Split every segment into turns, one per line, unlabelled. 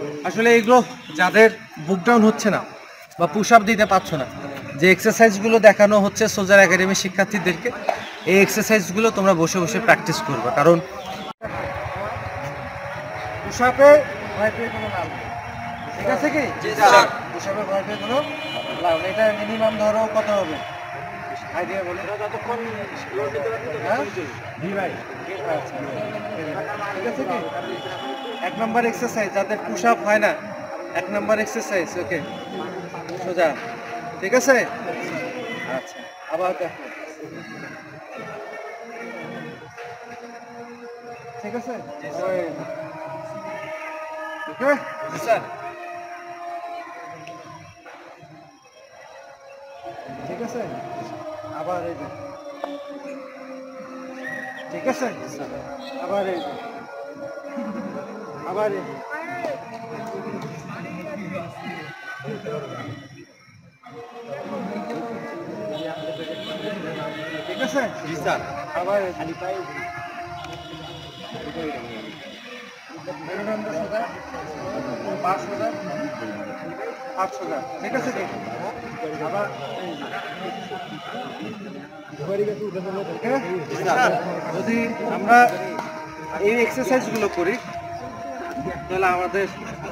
আসলে এগুলো যাদের বুক ডাউন হচ্ছে না বা পুশ আপ দিতে পারছো না, যে এক্সারসাইজগুলো দেখানো হচ্ছে সোলজার একাডেমির শিক্ষার্থীদেরকে, এই এক্সারসাইজগুলো তোমরা বসে বসে প্র্যাকটিস করবে। কারণ পুশ আপে ভয় পেয়ে কোনো লাভ নেই, ঠিক আছে কি? পুশ আপে ভয় পেয়ে কোনো লাভ নেই। এটা মিনিমাম ধরো কত হবে আইডিয়া বলে? যতক্ষণ ঠিক আছে কি? 1 নম্বর এক্সারসাইজ যাদের পুশ আপ হয় না, 1 নম্বর এক্সারসাইজ। ওকে, সোজা, ঠিক আছে? আচ্ছা, আবার দেখো, ঠিক আছে? ওকে স্যার, ঠিক আছে? আবার এই যে, ঠিক আছে? আবার এই যে, আবার এই যে, ঠিক আছে? জি স্যার। আবার খালি পায়ে মেরুদণ্ড সোজা, পা সোজা, হাত সোজা, ঠিক আছে কি? আবার যদি আমরা এই এক্সারসাইজগুলো করি তাহলে আমাদের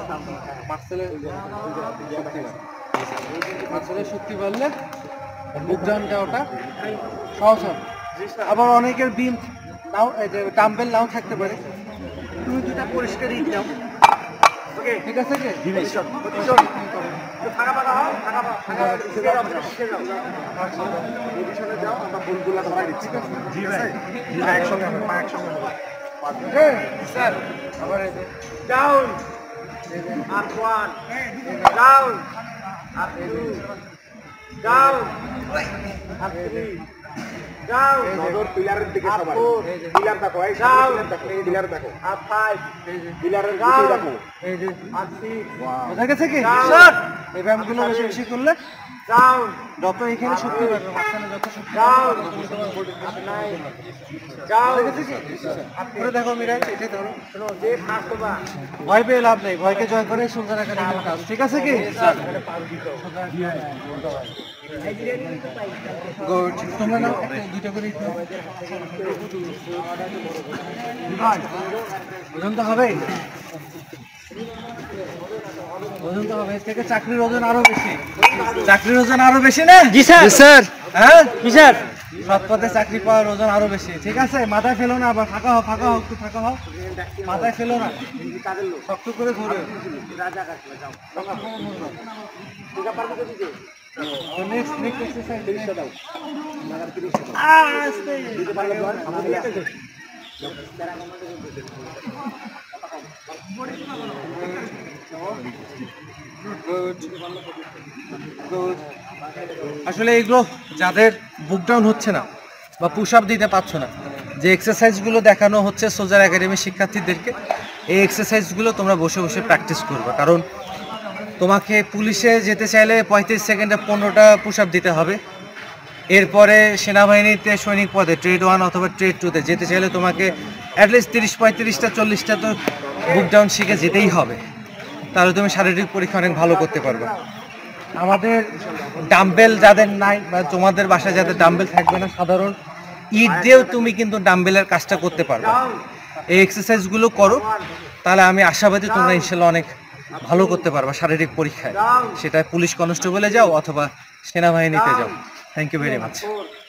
মাসেলের শক্তি বাড়লে বুক ডাউন দেওয়াটা সহজ হবে। আবার অনেকের বিম নাও, ডাম্বেল নাও থাকতে পারে, তুমি দুটা পরিষ্কার ইট দাও, ঠিক আছে কি? স্যার আবার down, up 1, down, up 2, down, up 3, down, নজর পিলারের দিকে সবাই, পিলার দেখো, এই পিলার দেখো, এই পিলার দেখো, আপ 5, পিলারের দিকে দেখো, এই যে আপ 6, বোঝা গেছে কি? স্যার এই ব্যায়ামগুলো বেশি বেশি করলে ডাউন, যত এখানে শক্তি বাড়বে, মাঝখানে যত শক্তি ডাউন, ডাউন, করে দেখো মিরাজ, এটাই ধরো, শোনো যে ফার্স্ট বা ভয় পেয়ে লাভ নেই, ভয়কে জয় করে সোলজার একাডেমির কাজ, ঠিক আছে কি? স্যার গুড, তোমরা নাও দুটো করে ওজন তো হবে, ওজন তো হবে। এর থেকে চাকরির ওজন আরো বেশি, চাকরির ওজন আরো বেশি না? জি স্যার। স্যার হ্যাঁ কি স্যার, সৎ পথে চাকরি পাওয়ার ওজন আরো বেশি, ঠিক আছে? মাথায় ফেলো না, আবার ফাঁকা হও, ফাঁকা হও, একটু ফাঁকা হও, মাথায় ফেলো না, শক্ত করে ধরে নেক্সট এক্সারসাইজ দাও। আসলে এগুলো যাদের বুক ডাউন হচ্ছে না বা পুশ আপ দিতে পারছো না, যে এক্সারসাইজগুলো দেখানো হচ্ছে সোলজার একাডেমির শিক্ষার্থীদেরকে, এই এক্সারসাইজগুলো তোমরা বসে বসে প্র্যাকটিস করবে। কারণ তোমাকে পুলিশে যেতে চাইলে 35 সেকেন্ডে 15টা পুশ আপ দিতে হবে। এরপরে সেনাবাহিনীতে সৈনিক পদে ট্রেড 1 অথবা ট্রেড 2-তে যেতে চাইলে তোমাকে অ্যাটলিস্ট 30-35টা 40টা তো বুক ডাউন শিখে যেতেই হবে, তাহলে তুমি শারীরিক পরীক্ষা অনেক ভালো করতে পারবে। আমাদের ডাম্বেল যাদের নাই বা তোমাদের বাসায় যাদের ডাম্বেল থাকবে না, সাধারণ ইট দিয়েও তুমি কিন্তু ডাম্বেলের কাজটা করতে পারবে। এই এক্সারসাইজগুলো করো, তাহলে আমি আশাবাদী তোমরা ইনশাল্লাহ অনেক ভালো করতে পারবা শারীরিক পরীক্ষায়, সেটা পুলিশ কনস্টেবলে যাও অথবা সেনাবাহিনীতে যাও। Thank you very much.